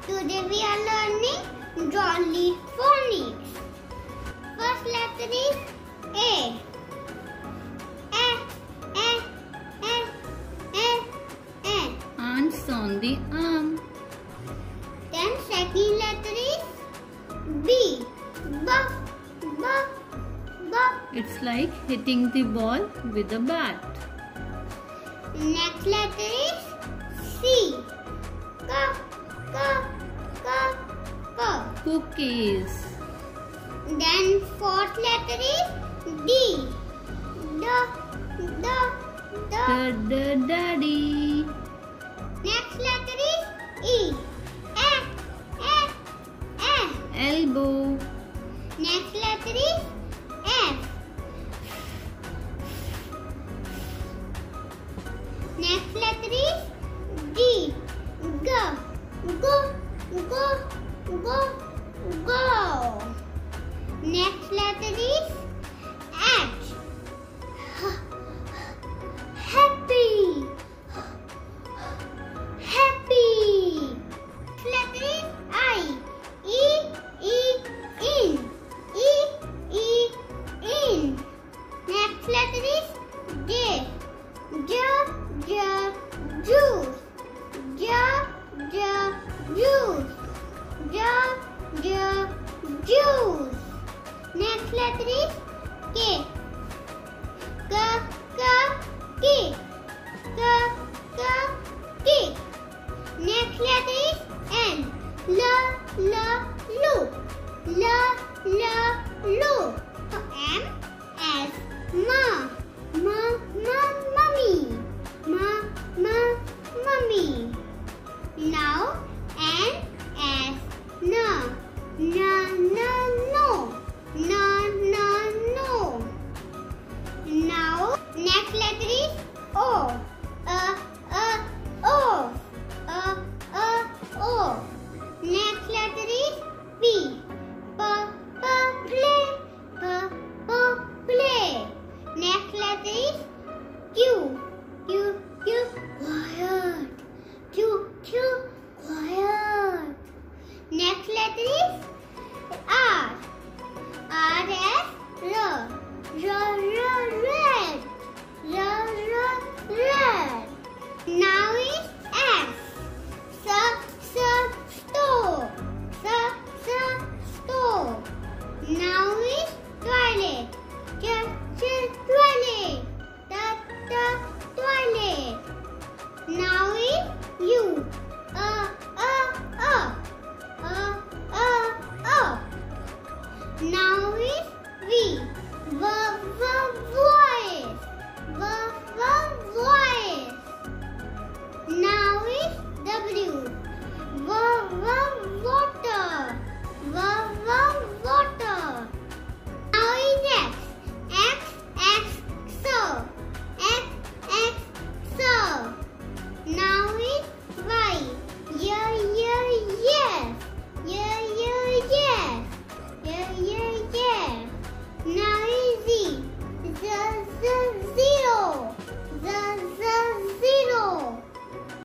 Today we are learning draw lead phonics. First letter is A. Ants on the arm. Then second letter is B. B. It's like hitting the ball with a bat. Next letter is C. Cookies. Then fourth letter is D. Daddy. Next letter is E. Elbow. Next letter is F. Next letter is G. Go. Next letter is H. Happy. Next letter is I. In. Next letter is J. Juice. Juice. Next letter is K. Kick. Next letter is N. Lu. M as mummy. Now N as na.